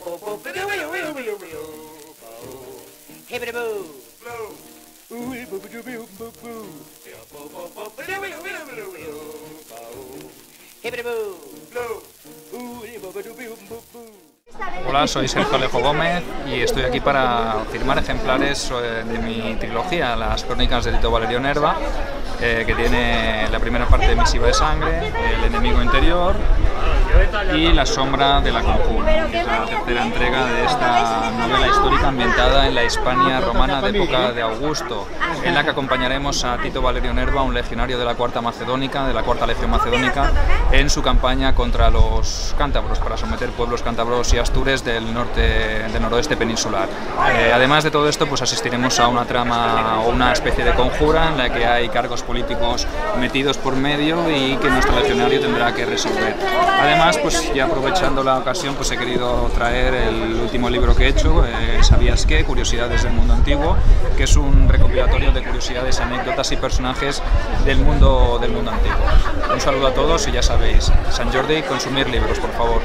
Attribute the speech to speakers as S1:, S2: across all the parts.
S1: Hola, soy Sergio Alejo Gómez y estoy aquí para firmar ejemplares de mi trilogía, Las Crónicas de Tito Valerio Nerva, que tiene la primera parte, Misiva de Sangre, El Enemigo Interior y La Sombra de la Conjura, que es la tercera entrega de esta novela histórica ambientada en la Hispania romana de época de Augusto, en la que acompañaremos a Tito Valerio Nerva, un legionario de la Cuarta Macedónica, de la Cuarta Legión Macedónica, en su campaña contra los cántabros, para someter pueblos cántabros y astures del noroeste peninsular. Además de todo esto, pues asistiremos a una trama o una especie de conjura en la que hay cargos políticos metidos por medio y que nuestro legionario tendrá que resolver. Además, pues ya aprovechando la ocasión, pues he querido traer el último libro que he hecho, ¿Sabías qué? Curiosidades del mundo antiguo, que es un recopilatorio de curiosidades, anécdotas y personajes del mundo antiguo. Un saludo a todos y ya sabéis, Sant Jordi, consumir libros, por favor.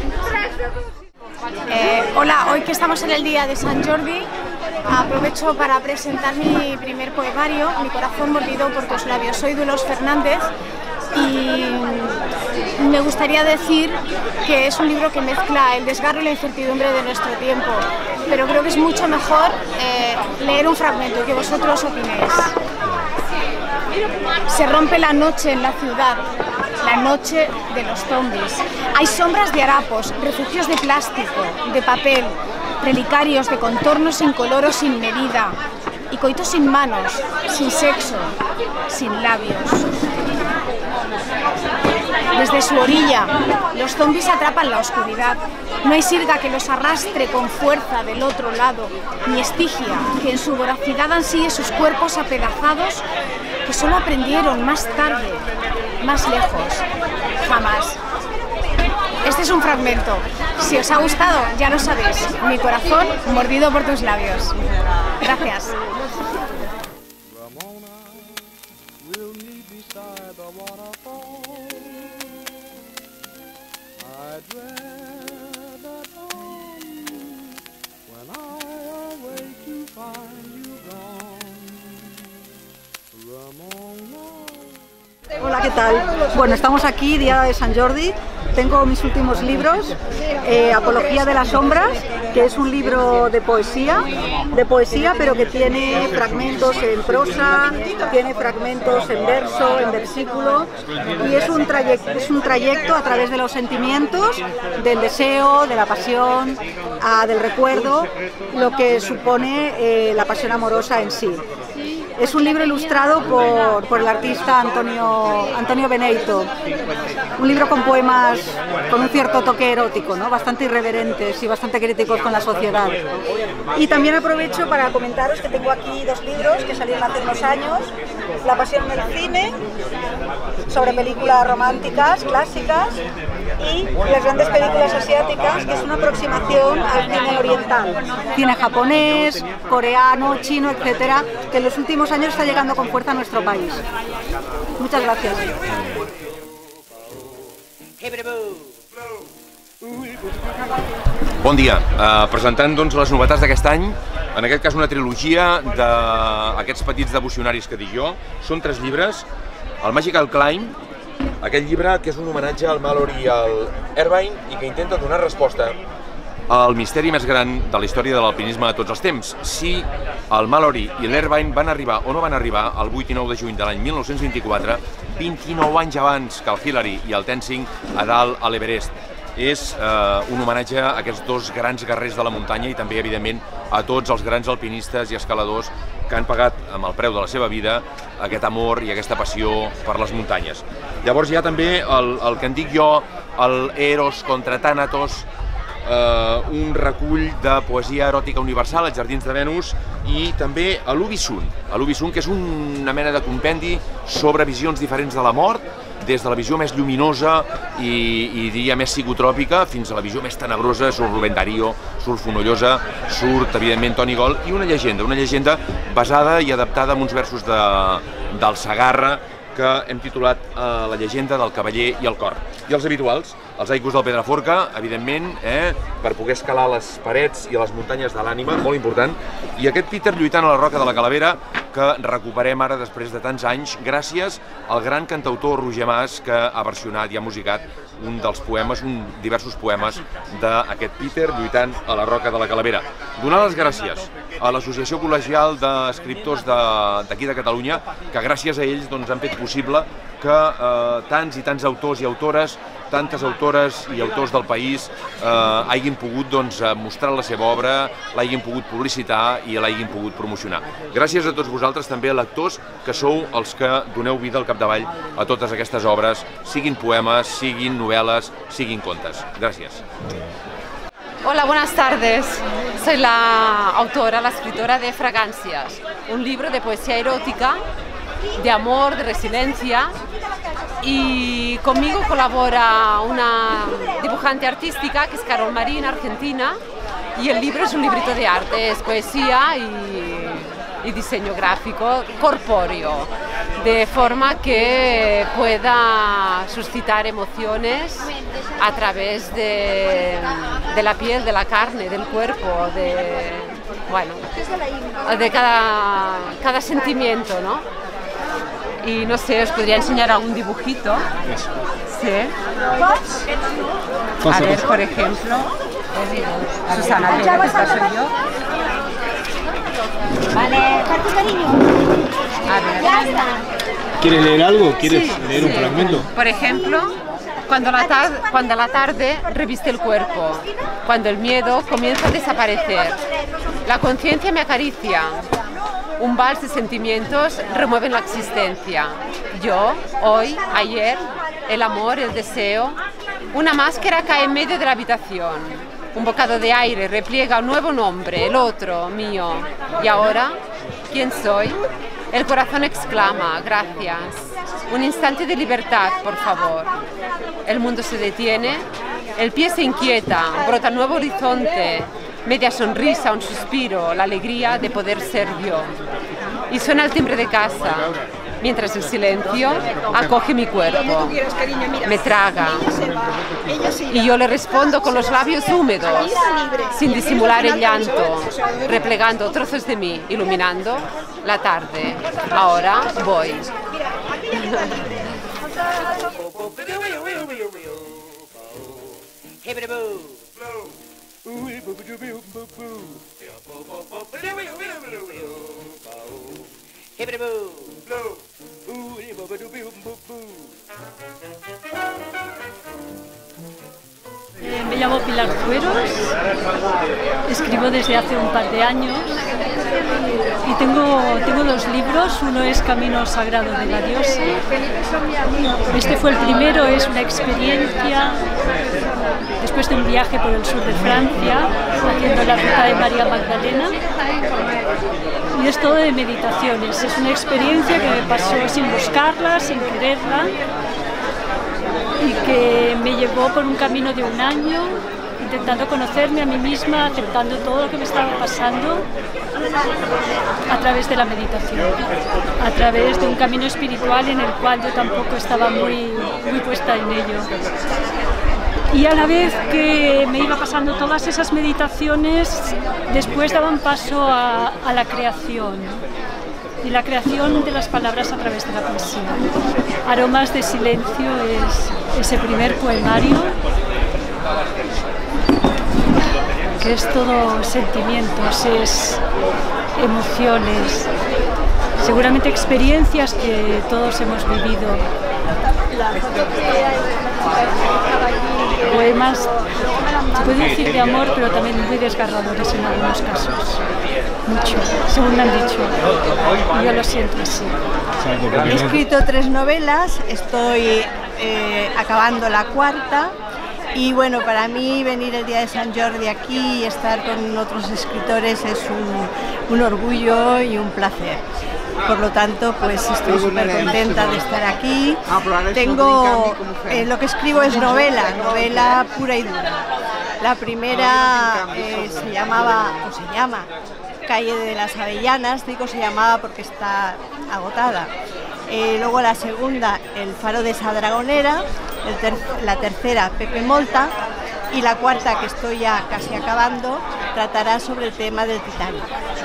S2: Hola, hoy que estamos en el día de Sant Jordi, aprovecho para presentar mi primer poemario, Mi corazón mordido por tus labios. Soy Dolors Fernández y me gustaría decir que es un libro que mezcla el desgarro y la incertidumbre de nuestro tiempo, pero creo que es mucho mejor leer un fragmento y que vosotros opinéis. Se rompe la noche en la ciudad, la noche de los zombies. Hay sombras de harapos, refugios de plástico, de papel, relicarios de contornos incoloros sin medida y coitos sin manos, sin sexo, sin labios. Desde su orilla, los zombies atrapan la oscuridad. No hay sirga que los arrastre con fuerza del otro lado, ni estigia que en su voracidad ansíe sus cuerpos apedazados que solo aprendieron más tarde, más lejos, jamás. Este es un fragmento. Si os ha gustado, ya lo sabéis. Mi corazón mordido por tus labios. Gracias.
S3: Hola, ¿qué tal? Bueno, estamos aquí, día de Sant Jordi. Tengo mis últimos libros, Apología de las sombras, que es un libro de poesía, pero que tiene fragmentos en prosa, tiene fragmentos en verso, en versículo, y es un trayecto a través de los sentimientos, del deseo, de la pasión, del recuerdo, lo que supone la pasión amorosa en sí. Es un libro ilustrado por el artista Antonio Beneito, un libro con poemas con un cierto toque erótico, ¿no? Bastante irreverentes y bastante críticos con la sociedad. Y también aprovecho para comentaros que tengo aquí dos libros que salieron hace unos años: La pasión del cine, sobre películas románticas, clásicas, y Las grandes películas asiáticas, que es una aproximación al cine oriental, cine japonés, coreano, chino, etcétera, que en los últimos años está llegando con fuerza a nuestro país. Muchas gracias.
S4: Bon dia. Presentant doncs les novetats d'aquest any, en aquest cas una trilogia d'aquests petits devocionaris que dic jo. Són 3 llibres. El Magical Climb, aquest llibre que és un homenatge al Malory i al Irvine i que intenta donar resposta al misteri més gran de la història de l'alpinisme de tots els temps. Si el Malory i l'Irvine van arribar o no van arribar el 8 i 9 de juny de l'any 1924, 29 anys abans que el Hillary i el Tenzing a dalt a l'Everest. És un homenatge a aquests dos grans guerrers de la muntanya i també, evidentment, a tots els grans alpinistes i escaladors que han pagat amb el preu de la seva vida aquest amor i aquesta passió per les muntanyes. Llavors hi ha també el que en dic jo, el Eros contra Thanatos, un recull de poesia eròtica universal, Els jardins de Venus, i també a l'Ubisun, que és una mena de compendi sobre visions diferents de la mort, des de la visió més lluminosa i diria més psicotròpica fins a la visió més tenebrosa. Surt Rubén Darío, surt Fonollosa, surt evidentment Toni Gol, i una llegenda basada i adaptada amb uns versos del Segarra que hem titulat La llegenda del cavaller i el cor. I els habituals, els haikus del Pedraforca, evidentment, per poder escalar les parets i les muntanyes de l'ànima, molt important, i aquest Peter lluitant a la roca de la Calavera, que recuperem ara després de tants anys, gràcies al gran cantautor Roger Mas, que ha versionat i ha musicat un dels poemes, diversos poemes d'aquest Peter lluitant a la roca de la Calavera. Donar les gràcies a l'Associació Col·legial d'Escriptors d'aquí de Catalunya, que gràcies a ells han fet possible que tants i tants autors i autores, tantes autores i autors del país hagin pogut mostrar la seva obra, l'hagin pogut publicitar i l'hagin pogut promocionar. Gràcies a tots vosaltres, també lectors, que sou els que doneu vida al capdavall a totes aquestes obres, siguin poemes, siguin novel·les, siguin contes. Gràcies.
S5: Hola, buenas tardes. Soy la autora, la escritora de Fragancias, un libro de poesía erótica, de amor, de resiliencia, y conmigo colabora una dibujante artística que es Carol Marín, argentina, y el libro es un librito de arte, es poesía y diseño gráfico corpóreo, de forma que pueda suscitar emociones a través de la piel, de la carne, del cuerpo, de cada sentimiento, ¿no? Y no sé, os podría enseñar algún dibujito. Sí. A ver, por ejemplo, Susana, esta soy yo. Vale, tu cariño. A ver.
S6: ¿Quieres leer algo? ¿Quieres leer un fragmento?
S5: Por ejemplo, cuando la tarde reviste el cuerpo, cuando el miedo comienza a desaparecer, la conciencia me acaricia. Un vals de sentimientos remueven la existencia. Yo, hoy, ayer, el amor, el deseo. Una máscara cae en medio de la habitación. Un bocado de aire repliega un nuevo nombre, el otro, mío. ¿Y ahora? ¿Quién soy? El corazón exclama, gracias. Un instante de libertad, por favor. El mundo se detiene, el pie se inquieta, brota un nuevo horizonte. Media sonrisa, un suspiro, la alegría de poder ser yo. Y suena el timbre de casa, mientras el silencio acoge mi cuerpo, me traga. Y yo le respondo con los labios húmedos, sin disimular el llanto, replegando trozos de mí, iluminando la tarde. Ahora voy.
S7: Me llamo Pilar Fueros, escribo desde hace un par de años y tengo dos libros. Uno es Camino Sagrado de la Diosa. Este fue el primero, es una experiencia después de un viaje por el sur de Francia, haciendo la ruta de María Magdalena. Y es todo de meditaciones, es una experiencia que me pasó sin buscarla, sin quererla, y que me llevó por un camino de un año, intentando conocerme a mí misma, aceptando todo lo que me estaba pasando a través de la meditación, a través de un camino espiritual en el cual yo tampoco estaba muy puesta en ello. Y a la vez que me iba pasando todas esas meditaciones, después daban paso a la creación. Y la creación de las palabras a través de la poesía. Aromas de silencio es ese primer poemario, que es todo sentimientos, es emociones, seguramente experiencias que todos hemos vivido. Poemas, se puede decir de amor, pero también muy desgarradores en algunos casos. Mucho, según me han dicho. Y yo lo siento así.
S8: He escrito 3 novelas, estoy acabando la 4ª. Y bueno, para mí venir el día de Sant Jordi aquí y estar con otros escritores es un orgullo y un placer. Por lo tanto, pues estoy súper contenta de estar aquí. Tengo, lo que escribo es novela pura y dura. La primera se llama Calle de las Avellanas, digo se llamaba porque está agotada. Luego la segunda, El faro de esa dragonera. La tercera, Pepe Molta. Y la cuarta, que estoy ya casi acabando, tratará sobre el tema del Titanic.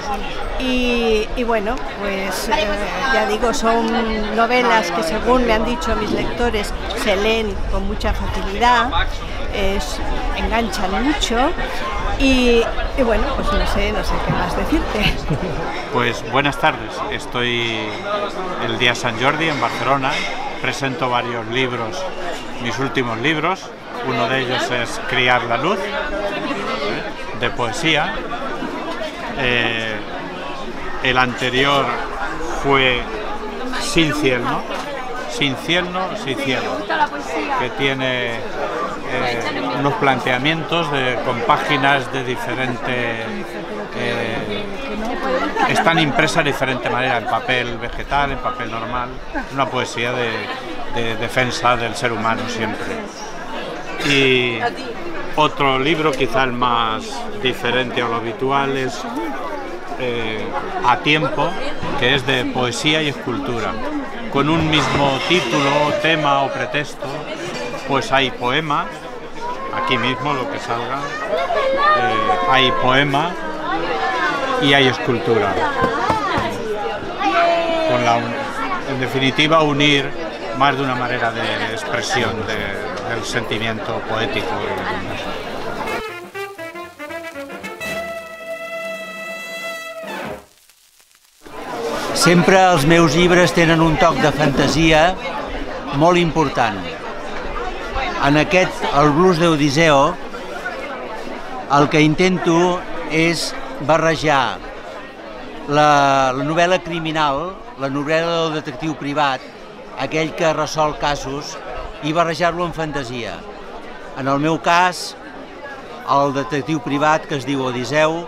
S8: Y bueno, pues ya digo, son novelas que, según me han dicho mis lectores, se leen con mucha facilidad, enganchan mucho y bueno, pues no sé qué más decirte.
S9: Pues buenas tardes, estoy el día Sant Jordi en Barcelona, presento varios libros, mis últimos libros. Uno de ellos es Criar la luz, de poesía. El anterior fue Sin cielo, sin cielo, que tiene unos planteamientos con páginas de diferente... están impresas de diferente manera, en papel vegetal, en papel normal. Una poesía de defensa del ser humano siempre. Y otro libro, quizá el más diferente a lo habitual, es A tiempo, que es de poesía y escultura. Con un mismo título, tema o pretexto, pues hay poema, aquí mismo lo que salga, hay poema y hay escultura. En definitiva, unir más de una manera de expresión del sentimiento poético.
S10: Sempre els meus llibres tenen un toc de fantasia molt important. En aquest, el Blues d'Odisseo, el que intento és barrejar la novel·la criminal, la novel·la del detectiu privat, aquell que resol casos, i barrejar-lo en fantasia. En el meu cas, el detectiu privat, que es diu Odisseu,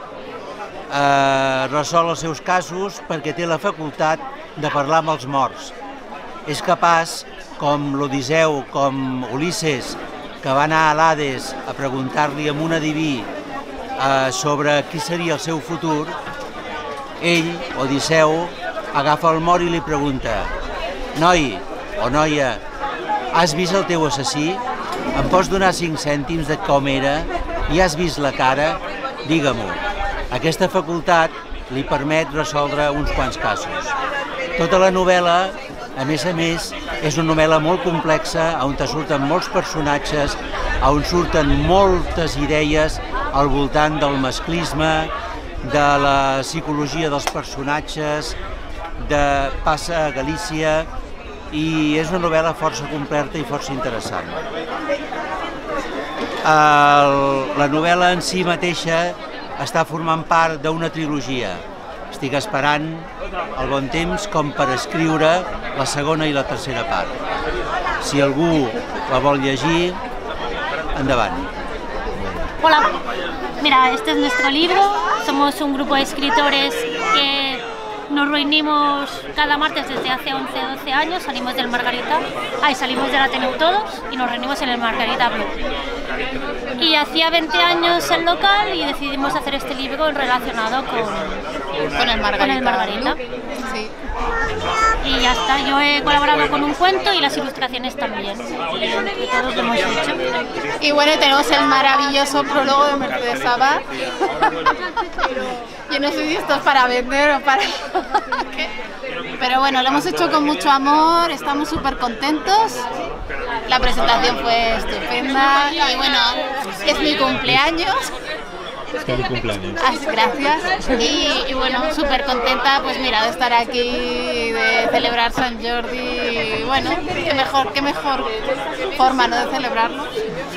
S10: resol els seus casos perquè té la facultat de parlar amb els morts. És capaç, com l'Odisseu, com Ulisses, que va anar a l'Hades a preguntar-li a un adiví sobre qui seria el seu futur, ell, Odisseu, agafa el mort i li pregunta: «Noi o noia, has vist el teu assassí? Em pots donar 5 cèntims de com era? I has vist la cara? Digue-m'ho». Aquesta facultat li permet resoldre uns quants casos. Tota la novel·la, a més, és una novel·la molt complexa, on surten molts personatges, on surten moltes idees al voltant del masclisme, de la psicologia dels personatges, passa a Galícia, i és una novel·la força completa i força interessant. La novel·la en si mateixa està formant part d'una trilogia. Estic esperant el bon temps com per escriure la segona i la tercera part. Si algú la vol llegir, endavant.
S11: Hola, mira, este es nuestro libro. Somos un grupo de escritores que nos reunimos cada martes desde hace 11 o 12 años, salimos del Margarita, salimos del Ateneu todos y nos reunimos en el Margarita Blue. Y hacía 20 años el local y decidimos hacer este libro relacionado con el Margarita. Sí. Y ya está, yo he colaborado con un cuento y las ilustraciones también. Y entre todos lo hemos hecho.
S12: Y bueno, tenemos el maravilloso prólogo de Mercedes Sabá. Yo no sé si esto es para vender o para... Pero bueno, lo hemos hecho con mucho amor, estamos súper contentos. La presentación fue estupenda y bueno, es mi cumpleaños.
S6: Feliz cumpleaños.
S12: Gracias. Y bueno, súper contenta, pues mira, de estar aquí, de celebrar Sant Jordi. Y bueno, qué mejor forma, ¿no?, de celebrarlo.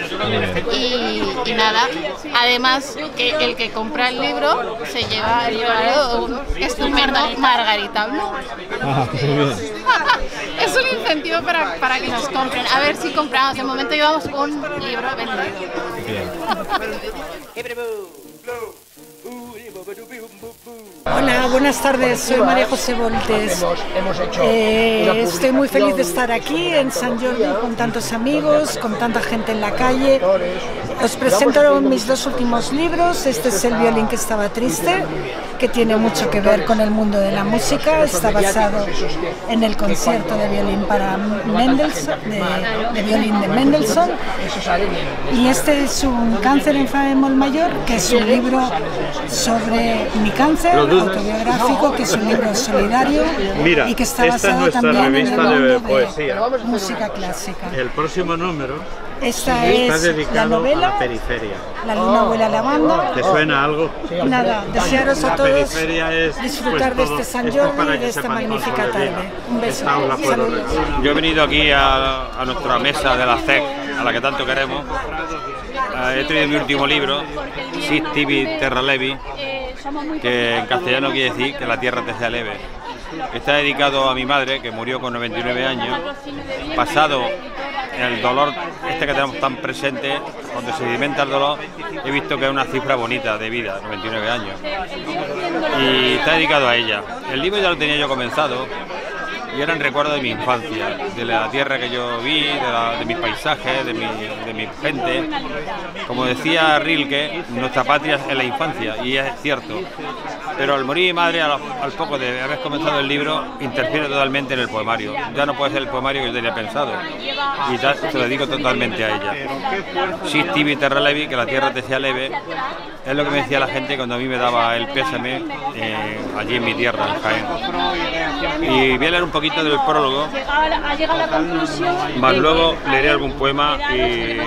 S12: Y nada, además que el que compra el libro se lleva el regalo estupendo Margarita Blue.
S6: Muy bien.
S12: Es un incentivo para que nos compren. A ver si compramos. De momento llevamos un libro vendido.
S6: Bien.
S13: Hola, buenas tardes, soy María José Voltes. Estoy muy feliz de estar aquí en Sant Jordi con tantos amigos, con tanta gente en la calle. Os presento mis dos últimos libros. Este es El violín que estaba triste, que tiene mucho que ver con el mundo de la música. Está basado en el concierto de violín para Mendelssohn, de violín de Mendelssohn. Y este es un cáncer en fa bemol mayor, que es un libro sobre mi cáncer, autobiográfico, que es un libro solidario.
S9: Mira,
S13: y que está
S9: esta
S13: basado
S9: es nuestra
S13: también
S9: revista
S13: en el
S9: de
S13: mundo
S9: poesía.
S13: de música clásica.
S9: El próximo número
S13: Esta
S9: está
S13: es
S9: dedicado
S13: la
S9: a
S13: novela
S9: la periferia.
S13: La luna huele a lavanda.
S9: ¿Te suena algo?
S13: Nada, desearos a
S9: La
S13: todos
S9: periferia es,
S13: disfrutar
S9: pues,
S13: de este Sant
S9: esto
S13: Jordi
S9: para
S13: y
S9: que
S13: de esta
S9: sepan
S13: magnífica
S9: todos de
S13: tarde. Un beso.
S9: Esta os la puedo
S13: Saludos.
S9: recomendar.
S14: Yo he venido aquí a nuestra mesa de la CEC, a la que tanto queremos. He traído mi último libro, Sic tibi terra levi, que en castellano quiere decir que la tierra te sea leve. Está dedicado a mi madre, que murió con 99 años, pasado el dolor este que tenemos tan presente, cuando se sedimenta el dolor, he visto que es una cifra bonita de vida, 99 años. Y está dedicado a ella. El libro ya lo tenía yo comenzado, y era en recuerdo de mi infancia, de la tierra que yo vi, de mis paisajes, de mi gente. Como decía Rilke, nuestra patria es la infancia, y es cierto. Pero al morir mi madre, al poco de haber comenzado el libro, interfiere totalmente en el poemario. Ya no puede ser el poemario que yo tenía pensado, y se lo dedico totalmente a ella. Sic tibi terra levi, que la tierra te sea leve, es lo que me decía la gente cuando a mí me daba el pésame allí en mi tierra, en Jaén. Y voy a leer un poquito del prólogo, más luego leeré algún poema y...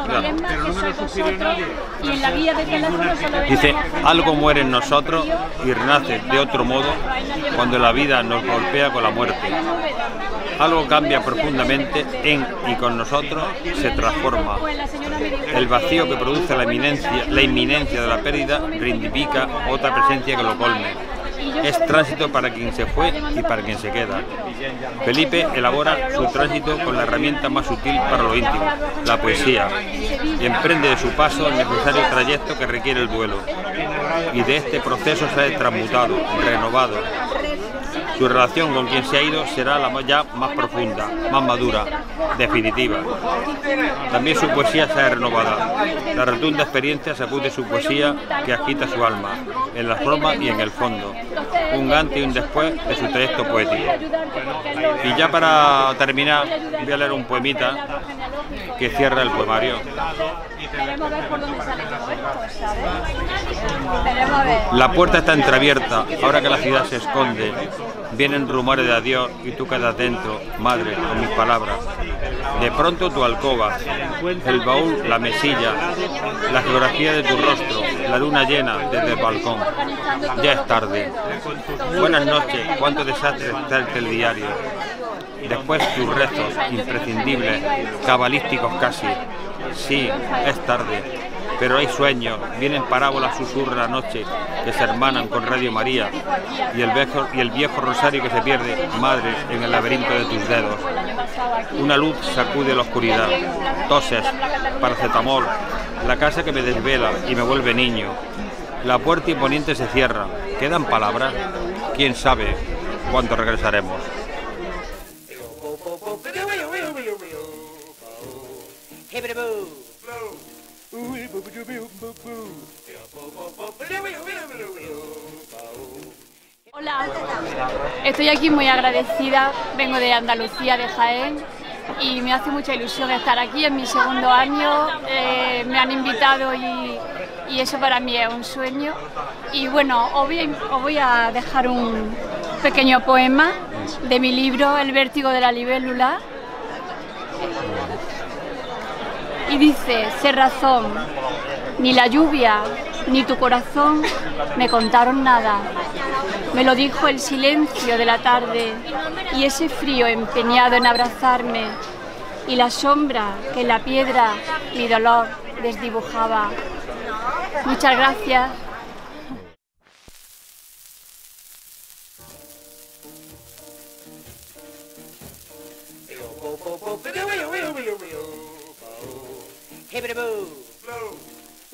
S14: Dice, algo muere en nosotros y renace de otro modo cuando la vida nos golpea con la muerte. Algo cambia profundamente en y con nosotros se transforma. El vacío que produce la inminencia de la pérdida reivindica otra presencia que lo colme. Es tránsito para quien se fue y para quien se queda. Felipe elabora su tránsito con la herramienta más útil para lo íntimo, la poesía, y emprende de su paso el necesario trayecto que requiere el duelo. Y de este proceso sale transmutado, renovado. Su relación con quien se ha ido será la ya más profunda, más madura, definitiva. También su poesía será renovada. La rotunda experiencia sacude su poesía que agita su alma, en la forma y en el fondo. Un antes y un después de su trayecto poético. Y ya para terminar, voy a leer un poemita que cierra el poemario. La puerta está entreabierta, ahora que la ciudad se esconde. Vienen rumores de adiós y tú quedas dentro, madre, con mis palabras. De pronto tu alcoba, el baúl, la mesilla, la geografía de tu rostro, la luna llena desde el balcón. Ya es tarde. Buenas noches, cuánto desastre está el diario. Después tus rezos, imprescindibles, cabalísticos casi. Sí, es tarde, pero hay sueños, vienen parábolas, susurra la noche, que se hermanan con Radio María, y el viejo rosario que se pierde, madre, en el laberinto de tus dedos. Una luz sacude la oscuridad, toses, paracetamol, la casa que me desvela y me vuelve niño. La puerta imponiente se cierra, ¿quedan palabras? ¿Quién sabe cuánto regresaremos?
S15: Hola, estoy aquí muy agradecida, vengo de Andalucía, de Jaén, y me hace mucha ilusión estar aquí en mi segundo año. Me han invitado y eso para mí es un sueño. Y bueno, os voy a dejar un pequeño poema de mi libro El vértigo de la libélula. Y dice, sé razón, ni la lluvia ni tu corazón me contaron nada. Me lo dijo el silencio de la tarde y ese frío empeñado en abrazarme y la sombra que en la piedra mi dolor desdibujaba. Muchas gracias.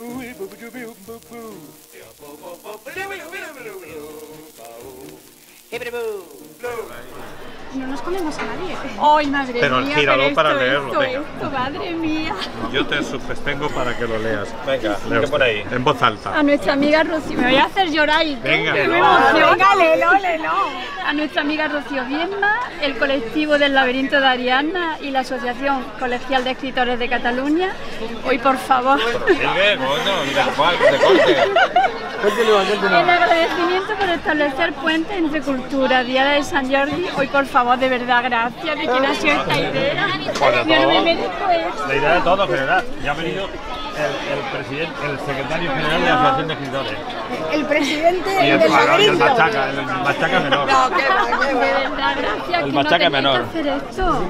S2: No nos comemos a nadie.
S15: ¡Ay, madre
S9: Pero
S15: mía!
S9: gíralo para leerlo, venga.
S15: Madre mía.
S9: Yo te sustengo para que lo leas.
S4: Venga,
S9: Leo
S4: ¿qué por ahí?
S9: En voz alta.
S15: A nuestra amiga Rocío, me voy a hacer llorar y
S9: Venga.
S15: que me
S9: No,
S15: emociona.
S2: venga, léelo.
S15: A nuestra amiga Rocío Viedma, el colectivo del Laberinto de Ariadna y la Asociación Colegial de Escritores de Cataluña. Hoy, por favor.
S4: Sigue, coño, de cuál, de corte.
S15: En agradecimiento por establecer puentes entre cultura, Día de San Jordi. Hoy, por favor, de verdad, gracias. ¿De quién ha sido esta idea? Yo no me merezco esto.
S14: La idea de todo, general. Ya ha venido el secretario general de la Asociación de Escritores.
S2: El presidente
S14: Y el
S2: del laberinto.
S14: machaca menor.
S2: No, qué va, qué
S15: De
S2: va.
S15: verdad, gracias.
S14: El
S15: Que no
S14: machaca
S15: tenía
S14: menor.
S15: que hacer esto.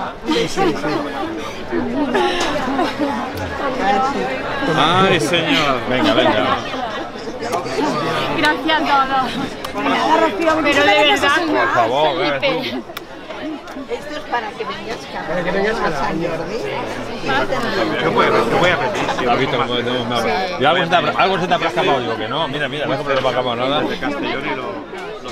S14: Ay, señor. Venga, venga.
S15: Gracias a todos. Pero de verdad,
S14: Por favor,
S15: Felipe.
S8: Esto es para que vengas
S6: Para que vengas
S8: a San Jordi.
S9: Yo voy a repetir. Si
S14: ¿Has visto cómo tenemos una... Y algo se te habrá escapado, digo que no. Mira, no se me ha escapado nada.
S9: De Castellón y lo